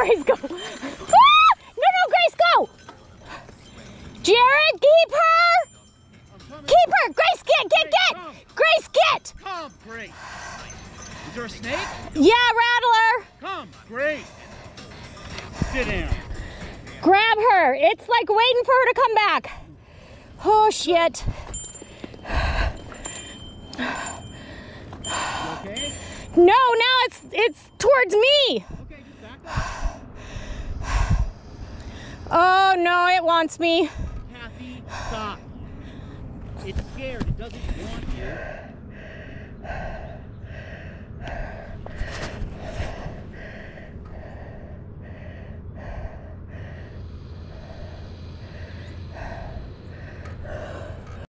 Grace, go. Ah! No, Grace, go. Jared, keep her. Keep her. Grace, get. Grace, get. Come, Grace. Is there a snake? Yeah, Rattler. Come, Grace. Sit down. Grab her. It's like waiting for her to come back. Oh, shit. You okay? No, now it's towards me. Okay, just back up. Oh, no, it wants me. Kathy, stop. It's scared. It doesn't want you.